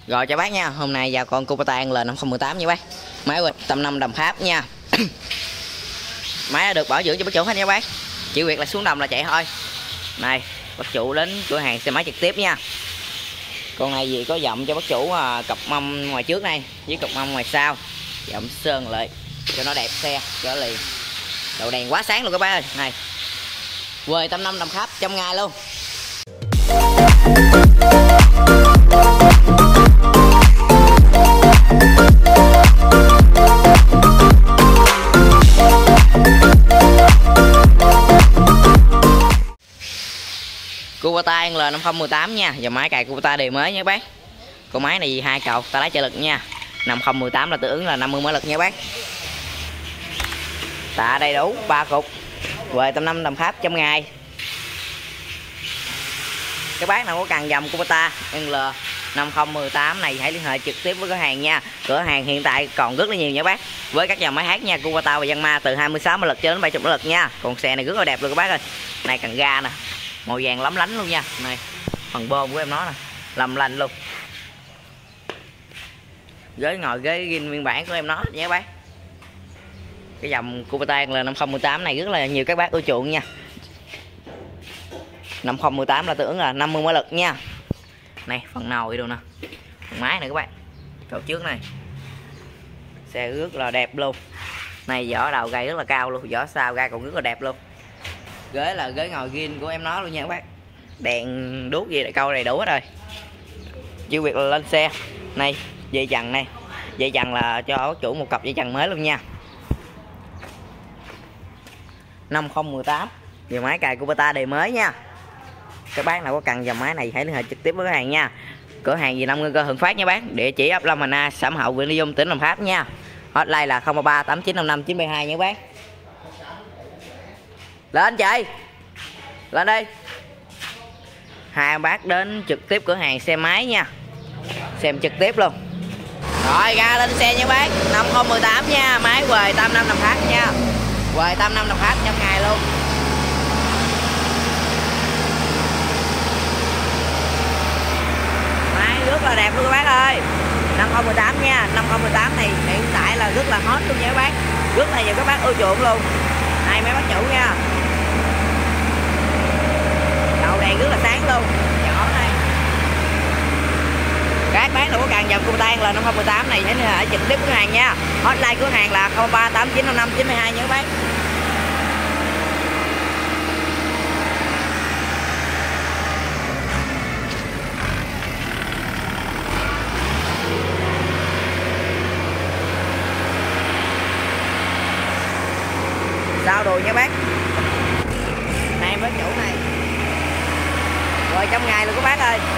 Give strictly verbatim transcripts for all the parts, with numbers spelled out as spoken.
Rồi chào bác nha, hôm nay giao con Kubota L năm không một tám nha bác. Máy quay tầm năm đồng tháp nha. Máy đã được bảo dưỡng cho bác chủ hết nha bác. Chỉ việc là xuống đồng là chạy thôi. Này, bác chủ đến cửa hàng xe máy trực tiếp nha. Con này gì có giọng cho bác chủ à, cặp mâm ngoài trước này với cặp mâm ngoài sau. Giọng sơn lại cho nó đẹp xe, cho nó liền. Đầu đèn quá sáng luôn các bác ơi. Này. Quầy tầm năm đồng tháp trong ngày luôn. Kubota L năm không một tám nha, dòng máy cài Kubota đời mới nha bác. Con máy này hai cầu ta lái trợ lực nha. năm không một tám là tương ứng là năm mươi mã lực nha bác. Tạ đầy đủ ba cục. Quầy tầm năm đồng tháp trong ngày. Các bác nào có cần dòng Kubota L năm không một tám này hãy liên hệ trực tiếp với cửa hàng nha. Cửa hàng hiện tại còn rất là nhiều nha bác. Với các dòng máy hát nha, Kubota và Yanmar từ hai mươi sáu mã lực cho đến bảy mươi mã lực nha. Còn xe này rất là đẹp luôn các bác ơi. Này cần ga nè, màu vàng lóng lánh luôn nha. Này, phần bơm của em nó nè, lầm lành luôn. Ghế ngồi ghế nguyên bản của em nó nha các bác. Cái dòng Kubota L năm không một tám này rất là nhiều các bác ưa chuộng nha. năm không một tám là tương ứng là năm mươi mã lực nha. Này, phần nồi luôn nè. Phần máy này các bạn. Cầu trước này. Xe rất là đẹp luôn. Này vỏ đầu gai rất là cao luôn, vỏ sau gai còn rất là đẹp luôn. Ghế là ghế ngồi zin của em nó luôn nha các bác. Đèn đuốc gì để câu đầy đủ hết rồi. Chỉ việc là lên xe. Này, dây chằng này. Dây chằng là cho bác chủ một cặp dây chằng mới luôn nha. năm không một tám. Dòng máy cài Kubota đời mới nha. Các bác nào có cần dòng máy này hãy liên hệ trực tiếp với cửa hàng nha. Cửa hàng gì năm Ngân Cơ Hưng Phát nha bác. Địa chỉ ấp Long Bình A, xã Hậu, huyện Lý Dung, tỉnh Đồng Tháp nha. Hotline là không ba ba tám chín năm năm chín bảy hai nha bác. Lên chị. Lên đi. Hai bác đến trực tiếp cửa hàng xe máy nha. Xem trực tiếp luôn. Rồi ra lên xe nha bác. năm không một tám nha. Máy quầy tam năm Đồng Tháp nha. Quầy tam năm Đồng Tháp trong ngày luôn. Máy rất là đẹp luôn các bác ơi. năm không một tám nha. năm không một tám này hiện tại là rất là hot luôn nha các bác. Rất là nhiều các bác ưa chuộng luôn. Hai mấy bác chủ nha. Đầu đèn rất là sáng luôn. Nhỏ này. Các bác nào có cần dòng Kubota L năm không một tám này hãy liên hệ trực tiếp cửa hàng nha. Hotline cửa hàng là không ba tám chín năm năm chín hai nha các bác. Sao đùi nha bác. Này em bác chủ này. Rồi trong ngày luôn các bác ơi.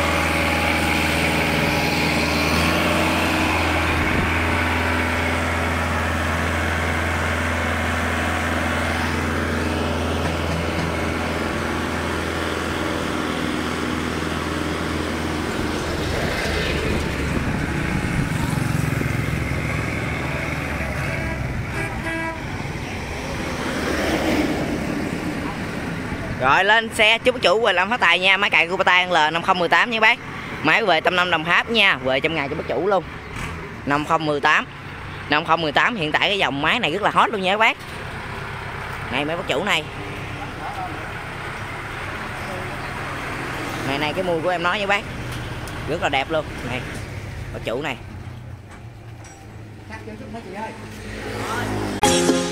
Rồi lên xe chúc bác chủ về làm phát tài nha. Máy cài Kubota L năm không một tám nha bác. Máy về tâm năm Đồng Tháp nha. Về trong ngày cho bác chủ luôn. năm không một tám. năm không một tám hiện tại cái dòng máy này rất là hot luôn nha các bác. Này mấy bác chủ này. Này này cái mùi của em nói nha bác. Rất là đẹp luôn. Này. Bác chủ này.